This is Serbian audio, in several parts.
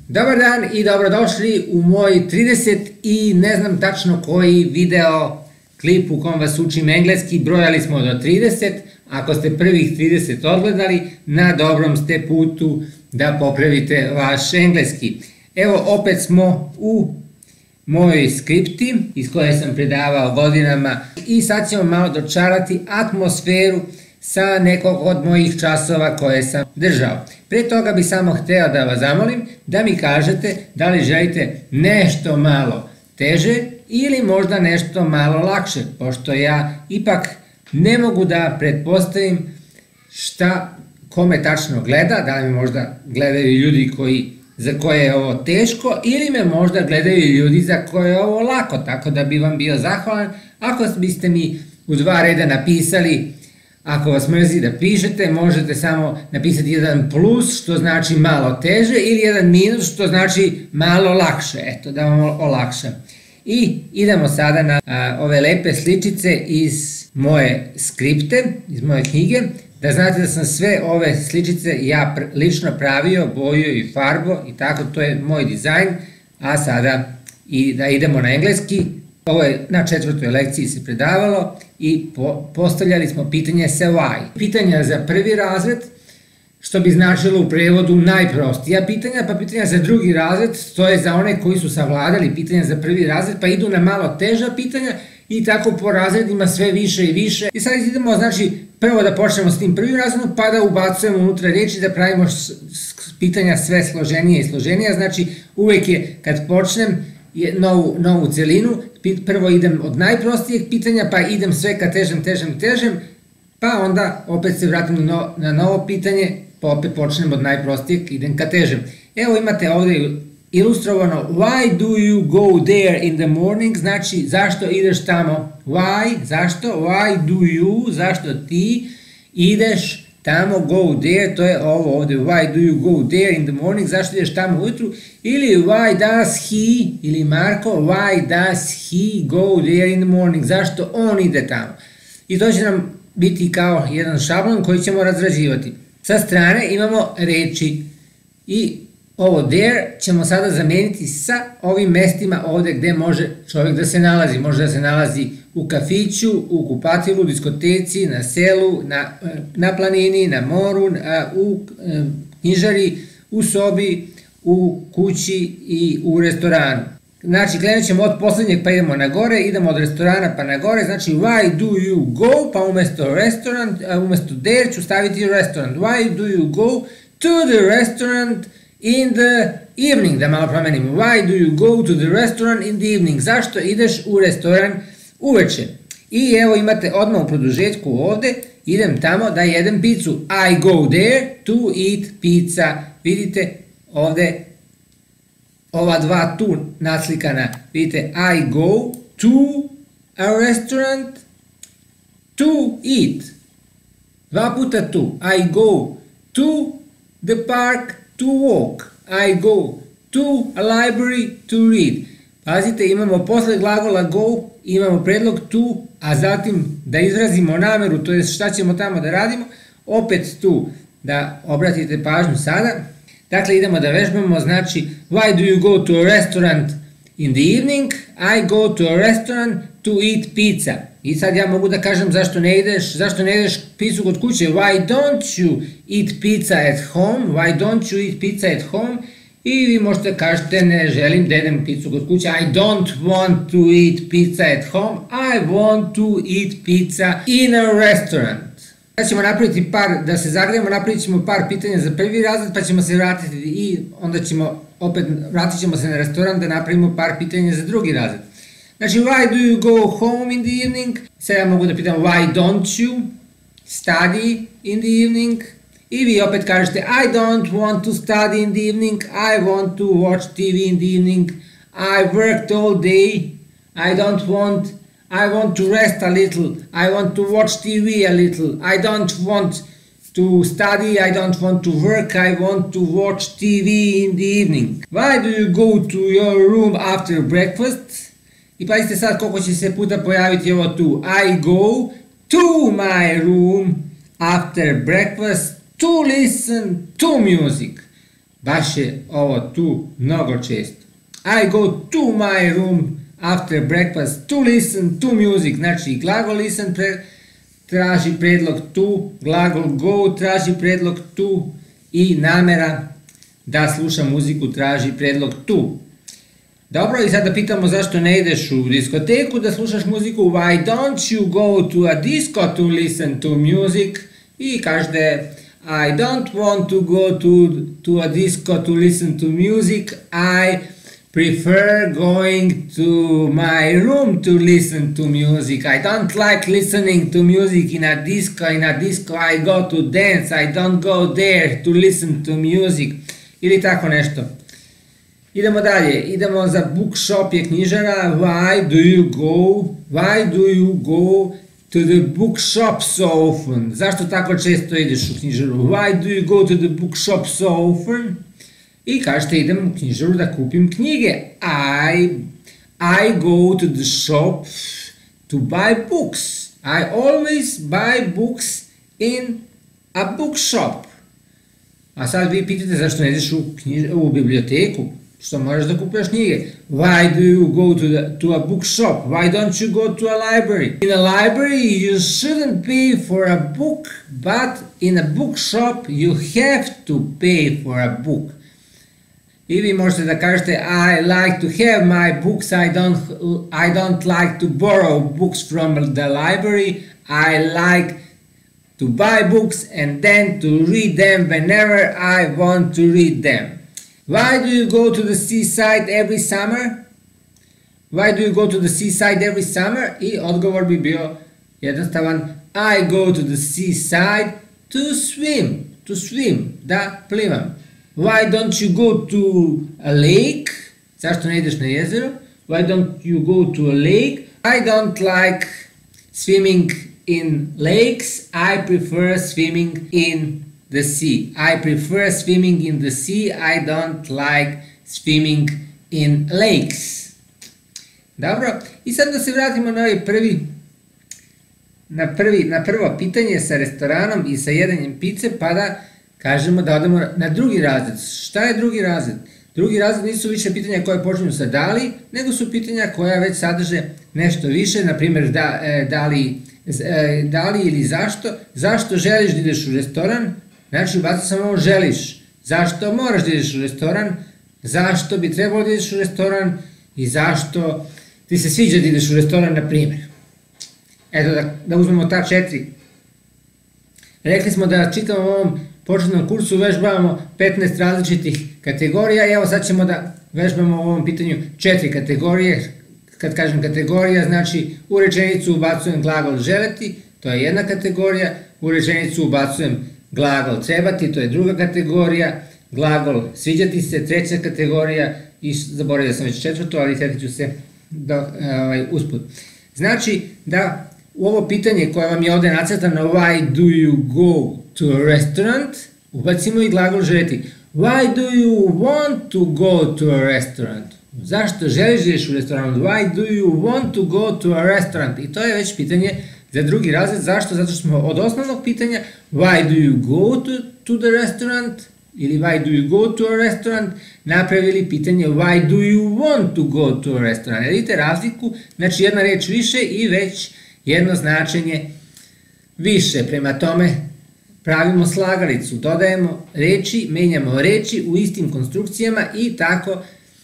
Dobar dan i dobrodošli u moj 30 i ne znam tačno koji video klip u kom vas učim engleski. Brojali smo do 30, ako ste prvih 30 odgledali, na dobrom ste putu da popravite vaš engleski. Evo opet smo u mojoj skripti iz koje sam predavao godinama i sad ćemo malo dočarati atmosferu sa nekog od mojih časova koje sam držao. Pre toga bih samo hteo da vas zamolim da mi kažete da li želite nešto malo teže ili možda nešto malo lakše, pošto ja ipak ne mogu da pretpostavim šta kome tačno gleda, da li me možda gledaju ljudi za koje je ovo teško ili me možda gledaju ljudi za koje je ovo lako, tako da bi vam bio zahvalan ako biste mi u 2 reda napisali. Ako vas mrzi da pišete, možete samo napisati jedan plus, što znači malo teže, ili jedan minus, što znači malo lakše, eto, da vam olakšam. I idemo sada na ove lepe sličice iz moje skripte, iz moje knjige, da znate da sam sve ove sličice ja lično pravio, boju i farbo i tako, to je moj dizajn, a sada i da idemo na engleski. Ovo je na 4. lekciji se predavalo i postavljali smo pitanje sa why. Pitanja za prvi razred, što bi značilo u prevodu najprostija pitanja, pa pitanja za drugi razred, to je za one koji su savladali pitanja za prvi razred, pa idu na malo teža pitanja i tako po razredima sve više i više. I sad idemo, znači, prvo da počnemo s tim prvim razredom, pa da ubacujemo unutra reči, da pravimo pitanja sve složenije i složenije. Znači, uvek je kad počnem novu celinu, prvo idem od najprostijeg pitanja, pa idem sve ka težem, pa onda opet se vratim na novo pitanje, pa opet počnem od najprostijeg, idem ka težem. Evo imate ovde ilustrovano why do you go there in the morning, znači zašto ideš tamo, why, zašto, why do you, zašto ti ideš tamo, go there, to je ovo ovde, why do you go there in the morning, zašto ideš tamo ujutru, ili why does he, ili Marko, why does he go there in the morning, zašto on ide tamo. I to će nam biti kao jedan šablon koji ćemo razrađivati. Sa strane imamo reči i ovo there ćemo sada zameniti sa ovim mestima ovde gde može čovjek da se nalazi. Može da se nalazi u kafiću, u kupatilu, u diskoteci, na selu, na planini, na moru, u knjižari, u sobi, u kući i u restoranu. Znači, krenut ćemo od poslednjeg pa idemo na gore, idemo od restorana pa na gore, znači why do you go, pa umesto restaurant, umesto there ću staviti restaurant. Why do you go to the restaurant in the evening, da malo promenim. Why do you go to the restaurant in the evening? Zašto ideš u restoran uveče? I evo imate odmah u produžetku ovde, idem tamo da jedem picu. I go there to eat pizza. Vidite ovde ova dva tu naslikana. Vidite I go to a restaurant to eat. Dva puta tu. I go to the park to walk. I go to a library to read. Pazite, imamo posle glagola go, imamo predlog to, a zatim da izrazimo nameru, to je šta ćemo tamo da radimo, opet tu da obratite pažnju sada. Dakle, idemo da vežbamo, znači, why do you go to a restaurant in the evening? I go to a restaurant to eat pizza. I sad ja mogu da kažem zašto ne ideš picu kod kuće? Why don't you eat pizza at home? Why don't you eat pizza at home? I vi možete kažete ne želim da jedem picu kod kuće. I don't want to eat pizza at home. I want to eat pizza in a restaurant. Sad ćemo napraviti da se zagrejemo, napravit ćemo par pitanja za prvi razred, pa ćemo se vratiti i onda vratit ćemo se na restoran da napravimo par pitanja za drugi razred. Znači, why do you go home in the evening? Sad ja mogu da pitam, why don't you study in the evening? I vi opet kažete, I don't want to study in the evening, I want to watch TV in the evening, I worked all day, I want to rest a little, I want to watch TV a little, I don't want to study, I don't want to work, I want to watch TV in the evening. Why do you go to your room after breakfast? I pazite sad koliko će se puta pojaviti ovo tu. I go to my room after breakfast to listen to music. Baš je ovo tu mnogo često. I go to my room after breakfast to listen to music. Znači glagol listen traži predlog to, glagol go traži predlog to i namera da sluša muziku traži predlog to. Dobro, i sada pitamo zašto ne ideš u diskoteku da slušaš muziku. Why don't you go to a disco to listen to music? I kažete I don't want to go to a disco to listen to music. I prefer going to my room to listen to music. I don't like listening to music in a disco. In a disco I go to dance. I don't go there to listen to music. Ili tako nešto. Idemo dalje. Idemo za bookshop je knjižara. Why do you go to the bookshop so often? Zašto tako često ideš u knjižaru? Why do you go to the bookshop so often? I kažete idem u knjižaru da kupim knjige. I go to the shop to buy books. I always buy books in a bookshop. A sad vi pitate zašto ne ideš u biblioteku? Što moraš da kupuješ knjige? Why do you go to a bookshop? Why don't you go to a library? In a library you shouldn't pay for a book, but in a bookshop you have to pay for a book. I vi možete da kažete I like to have my books, I don't like to borrow books from the library, I like to buy books and then to read them whenever I want to read them. Why do you go to the seaside every summer? Why do you go to the seaside every summer? I odgovor bi bio jednostavan. I go to the seaside to swim, da plivam. Why don't you go to a lake? Zašto ne ideš na jezero? Why don't you go to a lake? I don't like swimming in lakes. I prefer swimming in the sea. I prefer swimming in the sea. I don't like swimming in lakes. Dobro, i sad da se vratimo na ovaj na prvo pitanje sa restoranom i sa jedanjem pice, pa da kažemo da odemo na drugi razred. Šta je drugi razred? Drugi razred nisu više pitanja koje počinju sa da li, nego su pitanja koja već sadrže nešto više, na primjer da li ili zašto. Zašto želiš da ideš u restoran? Znači ubaci samo ovo želiš. Zašto moraš da ideš u restoran? Zašto bi trebalo da ideš u restoran? I zašto ti se sviđa da ideš u restoran, na primjer. Eto, da uzmemo ta 4. Rekli smo da čitamo u ovom početnom kursu vežbavamo 15 različitih kategorija i evo sad ćemo da vežbamo u ovom pitanju 4 kategorije. Kad kažem kategorija, znači u rečenicu ubacujem glagol želeti, to je jedna kategorija, u rečenicu ubacujem glagol trebati, to je druga kategorija, glagol sviđati se, treća kategorija i zaboravio sam već 4, ali sjetit ću se usput. Znači da u ovo pitanje koje vam je ovdje nacrtano why do you go to a restaurant, ubacimo i glagol želiti. Why do you want to go to a restaurant? Zašto želiš da ideš u restoran? Why do you want to go to a restaurant? I to je već pitanje za drugi razred. Zašto? Zato što smo od osnovnog pitanja why do you go to the restaurant ili why do you go to a restaurant napravili pitanje why do you want to go to a restaurant. Vidite razliku? Znači jedna reč više i već jedno značenje više. Prema tome pravimo slagalicu, dodajemo reči, menjamo reči u istim konstrukcijama i tako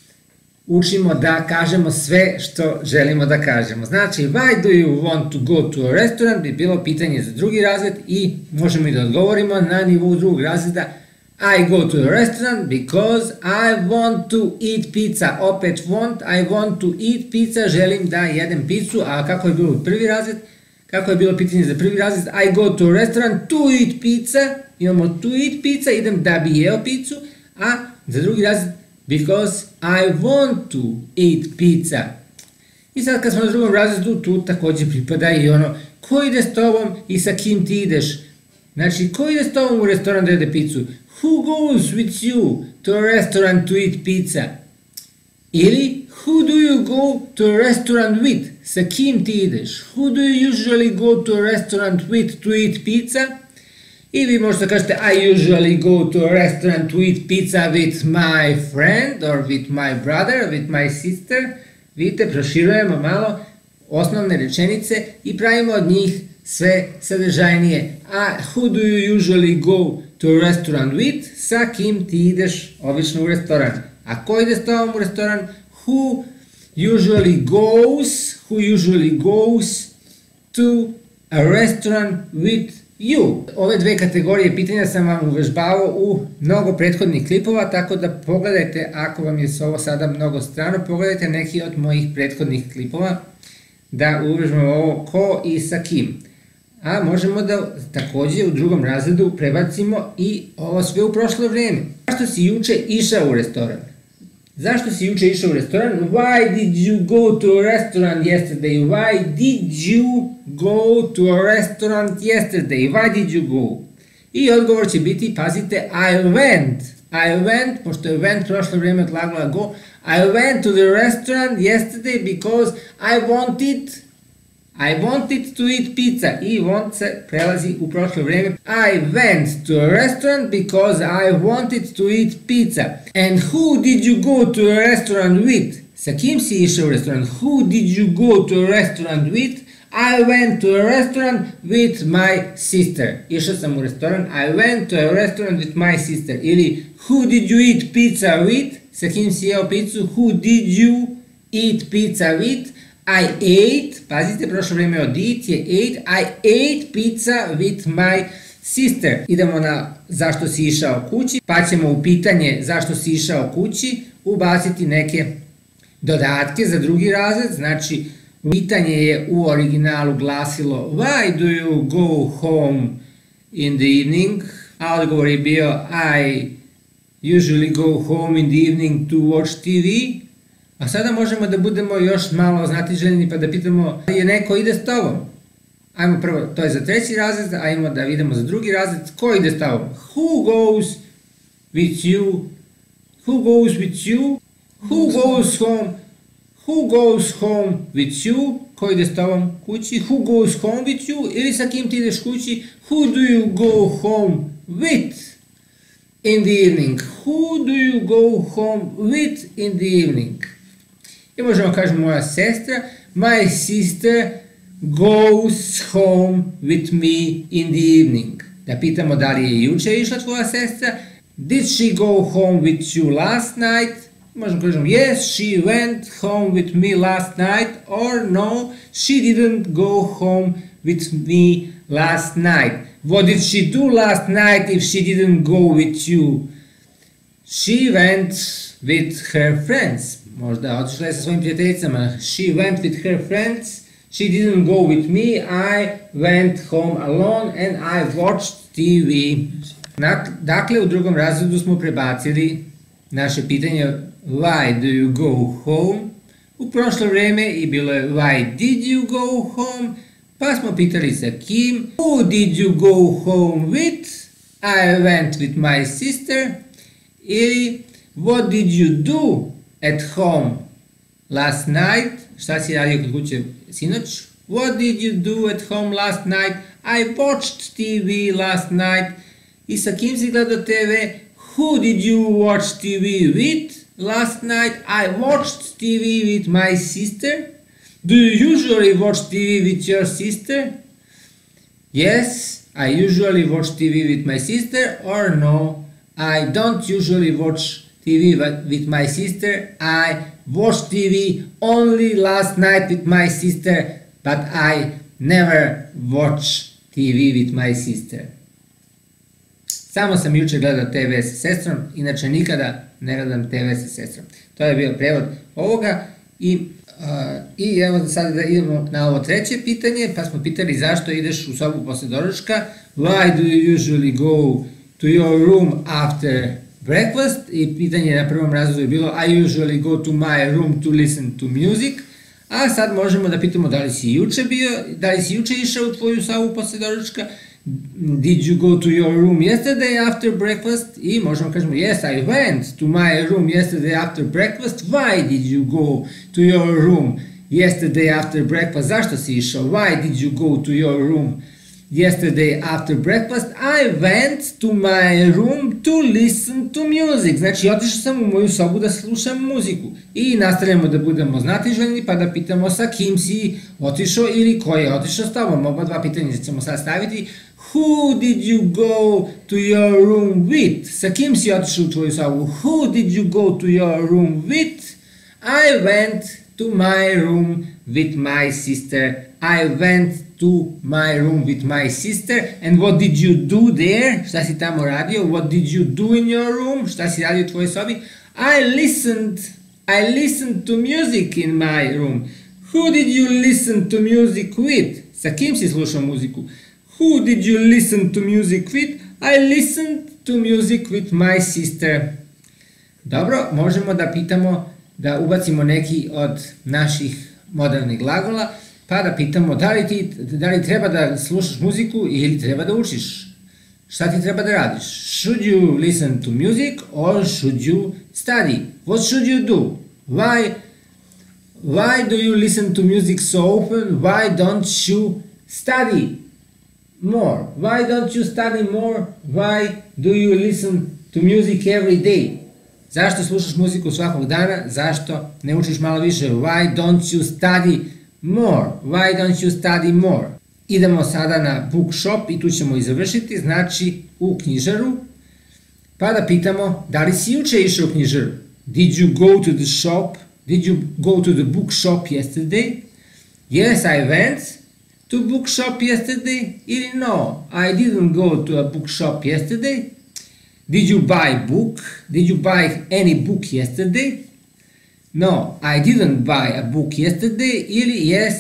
učimo da kažemo sve što želimo da kažemo. Znači, why do you want to go to a restaurant bi bilo pitanje za drugi razred i možemo i da odgovorimo na nivou drugog razreda. I go to a restaurant because I want to eat pizza. Opet I want to eat pizza, želim da jedem picu, a kako je bilo prvi razred? Kako je bilo pitanje za prvi razred? I go to a restaurant to eat pizza, imamo to eat pizza, idem da bi jeo picu, a za drugi razred because I want to eat pizza. I sad kad smo na drugom razredu, tu također pripada i ono ko ide s tobom i sa kim ti ideš. Znači, ko ide s tobom u restoran da jede picu? Who goes with you to a restaurant to eat pizza? Ili, who do you go to a restaurant with? Sa kim ti ideš? Who do you usually go to a restaurant with to eat pizza? I vi možete kažete I usually go to a restaurant to eat pizza with my friend or with my brother, with my sister. Vidite, proširujemo malo osnovne rečenice i pravimo od njih sve sadržajnije. A who do you usually go to a restaurant with? Sa kim ti ideš obično u restoran? A ko ide s tobom u restoran? Who usually goes to a restaurant with you? Ove dve kategorije pitanja sam vam uvežbavao u mnogo prethodnih klipova, tako da pogledajte, ako vam je ovo sada mnogo strano, pogledajte neki od mojih prethodnih klipova da uvežbamo ovo ko i sa kim. A možemo da takođe u drugom razredu prebacimo i ovo sve u prošlo vreme. Zašto si juče išao u restoran? Zašto si juče išao u restoran? Why did you go to a restaurant yesterday? Why did you go to a restaurant yesterday? Why did you go? I odgovor će biti, pazite, I went, pošto je went prošlo vreme od glagola go, I went to the restaurant yesterday because I wanted to eat pizza. I want se prelazi u prošlo vreme. I went to a restaurant because I wanted to eat pizza. And who did you go to a restaurant with? Sa kim si išao u restoran? Who did you go to a restaurant with? I went to a restaurant with my sister. Išao sam u restoran. I went to a restaurant with my sister. Ili who did you eat pizza with? Sa kim si jeo picu? Who did you eat pizza with? I ate, pazite, prošlo vreme od eat je ate, I ate pizza with my sister. Idemo na zašto si išao kući, pa ćemo u pitanje zašto si išao kući ubaciti neke dodatke za drugi razred. Znači, pitanje je u originalu glasilo Why do you go home in the evening? A odgovor je bio I usually go home in the evening to watch TV. A sada možemo da budemo još malo znatiželjni pa da pitamo je neko ide s tobom? Ajmo prvo, to je za treći razred, ajmo da vidimo za drugi razred. Ko ide s tobom? Who goes with you? Who goes with you? Who goes home? Who goes home with you? Ko ide s tobom kući? Who goes home with you? Ili sa kim ti ideš kući? Who do you go home with in the evening? Who do you go home with in the evening? I možemo kažemo moja sestra, my sister goes home with me in the evening. Da pitamo da li je juče išla tvoja sestra, did she go home with you last night? Možemo kažemo yes, she went home with me last night, or no, she didn't go home with me last night. What did she do last night if she didn't go with you? She went with her friends. Možda otišla je sa svojim prijateljicama. She went with her friends. She didn't go with me. I went home alone and I watched TV. Dakle, u drugom razredu smo prebacili naše pitanje Why do you go home? U prošlo vreme i bilo je Why did you go home? Pa smo pitali sa kim. Who did you go home with? I went with my sister. Ili What did you do at home last night? Šta si radio kod kuće sinoć? What did you do at home last night? I watched TV last night. I sa kim si gledao TV? Who did you watch TV with last night? I watched TV with my sister. Do you usually watch TV with your sister? Yes, I usually watch TV with my sister, or no, I don't usually watch TV with my sister. I watched TV only last night with my sister, but I never watch TV with my sister. Samo sam juče gledao TV sa sestrom, inače nikada ne gledam TV sa sestrom. To je bio prevod ovoga i evo sada da idemo na ovo treće pitanje, pa smo pitali zašto ideš u sobu posle doručka. Why do you usually go to your room after breakfast? I pitanje na prvom razredu je bilo I usually go to my room to listen to music. A sad možemo da pitamo da li si juče išao u tvoju sobu posle doručka. Did you go to your room yesterday after breakfast? I možemo kažemo yes, I went to my room yesterday after breakfast. Why did you go to your room yesterday after breakfast? Zašto si išao? Why did you go to your room yesterday after breakfast I went to my room to listen to music. Znači, otišao sam u moju sobu da slušam muziku. I nastavljamo da budemo znatiželjni pa da pitamo sa kim si otišao ili ko je otišao s tobom. Oba dva pitanja ćemo sad staviti. Who did you go to your room with? Sa kim si otišao u tvoju sobu? Who did you go to your room with? I went to my room with my sister. I went to my room with my sister. And what did you do there? Šta si tamo radio? What did you do in your room? Šta si radio u tvojoj sobi? I listened to music in my room. Who did you listen to music with? Sa kim si slušao muziku? Who did you listen to music with? I listened to music with my sister. Dobro, možemo da pitamo, da ubacimo neki od naših modernih glagola, pa da pitamo da li treba da slušaš muziku ili treba da učiš. Šta ti treba da radiš? Should you listen to music or should you study? What should you do? Why do you listen to music so often? Why don't you study more? Why don't you study more? Why do you listen to music every day? Zašto slušaš muziku svakog dana? Zašto ne učiš malo više? Why don't you study more? Why don't you study more? Idemo sada na bookshop i tu ćemo i završiti, znači u knjižaru, pa da pitamo da li si juče išao u knjižaru? Did you go to the shop? Did you go to the bookshop yesterday? Yes, I went to bookshop yesterday. Ili no, I didn't go to a bookshop yesterday. Did you buy book? Did you buy any book yesterday? No, I didn't buy a book yesterday. Ili yes,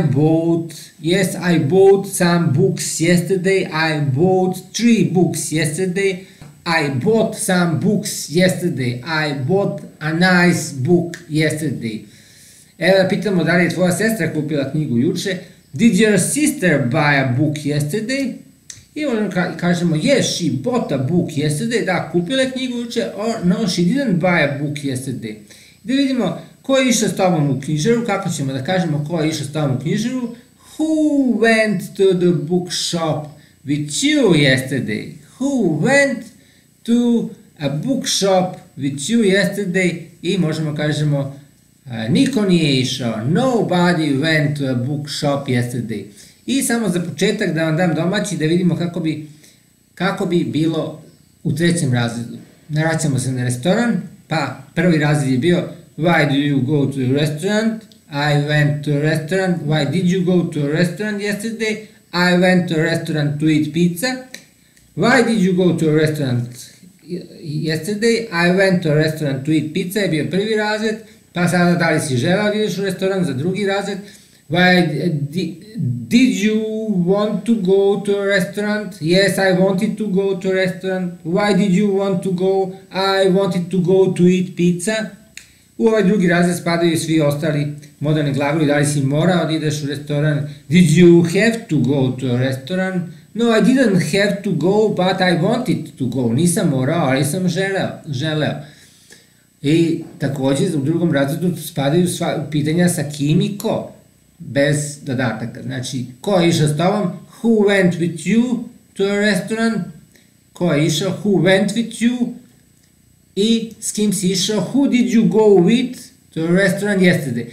I bought some books yesterday. I bought 3 books yesterday. I bought some books yesterday. I bought a nice book yesterday. Evo da pitamo da li je tvoja sestra kupila knjigu juče. Did your sister buy a book yesterday? I možemo kažemo yes, she bought a book yesterday. Da, kupila je knjigu juče. Or no, she didn't buy a book yesterday. Da vidimo ko je išao s tobom u knjižaru. Kako ćemo da kažemo ko je išao s tobom u knjižaru? Who went to the bookshop with you yesterday? Who went to a bookshop with you yesterday? I možemo kažemo niko nije išao. Nobody went to a bookshop yesterday. I samo za početak da vam dam domaći da vidimo kako bi bilo u trećem razredu. Vraćamo se na restoran, pa prvi razred je bio why do you go to the restaurant? I went to a restaurant. Why did you go to a restaurant yesterday? I went to a restaurant to eat pizza. Why did you go to a restaurant yesterday? I went to a restaurant to eat pizza je bio prvi razred, pa sada da li si želeo da ideš u restoran za drugi razred. Why did you want to go to a restaurant? Yes, I wanted to go to a restaurant. Why did you want to go? I wanted to go to eat pizza. U ovaj drugi razred spadaju svi ostali moderni glagoli. Da li si morao da ideš u restoran? Did you have to go to a restaurant? No, I didn't have to go, but I wanted to go. Nisam morao, ali sam želeo. I također u drugom razredu spadaju pitanja sa kim i ko, bez dodataka. Znači, ko je išao s tobom? Who went with you to a restaurant? Ko je išao? Who went with you? I s kim si išao? Who did you go with to a restaurant yesterday?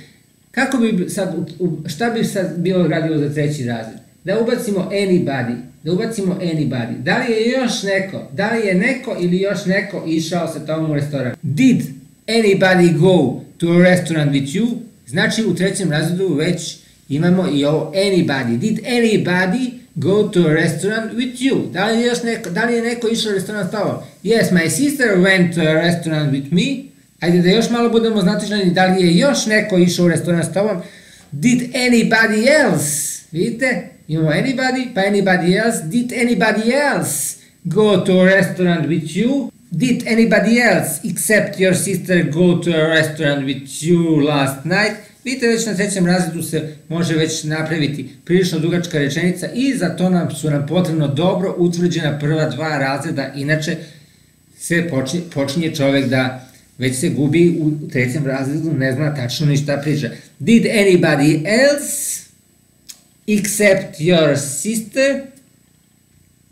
Šta bi sad bilo radilo za treći razred? Da ubacimo anybody. Da li je još neko? Da li je neko ili još neko išao sa tobom u restoran? Did anybody go to a restaurant with you? Znači u trećem razredu već imamo i ovo anybody. Did anybody go to a restaurant with you? Da li je neko išao u restoran s tobom? Yes, my sister went to a restaurant with me. Ajde da još malo budemo znatiželjni. Da li je još neko išao u restoran s tobom? Did anybody else? Vidite? Imamo anybody, pa anybody else. Did anybody else go to a restaurant with you? Did anybody else except your sister go to a restaurant with you last night? Vidite, već na trećem razredu se može već napraviti prilično dugačka rečenica i za to su nam potrebno dobro utvrđena prva dva razreda, inače se počinje čovek da već se gubi u trećem razredu, ne zna tačno ni šta priča. Did anybody else except your sister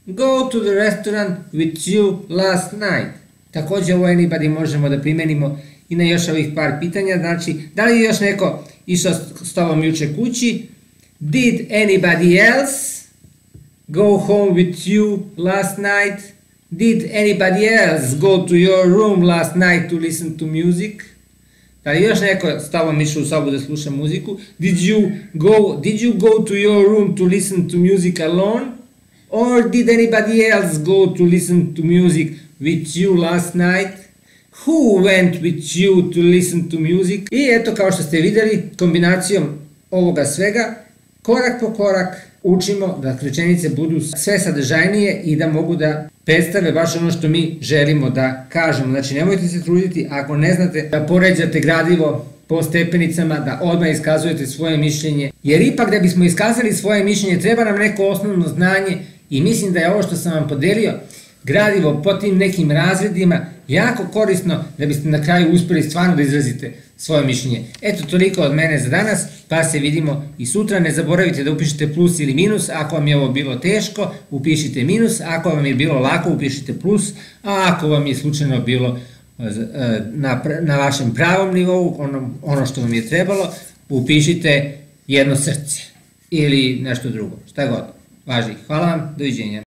go to the restaurant with you last night. Takođe ovo anybody možemo da primenimo i na još ovih par pitanja, znači da li je još neko išao s tobom juče kući? Did anybody else go home with you last night? Did anybody else go to your room last night to listen to music? Da li još neko s tobom išao u sobu da sluša muziku? Did you go to your room to listen to music alone? Or did anybody else go to listen to music with you last night? Who went with you to listen to music? I eto, kao što ste videli, kombinacijom ovoga svega, korak po korak učimo da rečenice budu sve sadržajnije i da mogu da predstave baš ono što mi želimo da kažemo. Znači, nemojte se truditi ako ne znate da poređate gradivo po stepenicama, da odmah iskazujete svoje mišljenje, jer ipak da bismo iskazali svoje mišljenje treba nam neko osnovno znanje i mislim da je ovo što sam vam podelio gradivo po tim nekim razredima jako korisno da biste na kraju uspeli stvarno da izrazite svoje mišljenje. Eto, toliko od mene za danas, pa se vidimo i sutra. Ne zaboravite da upišete plus ili minus, ako vam je ovo bilo teško, upišite minus, ako vam je bilo lako, upišite plus, a ako vam je slučajno bilo na vašem pravom nivou, ono što vam je trebalo, upišite jedno srce ili nešto drugo, šta god važi. Hvala vam, doviđenja.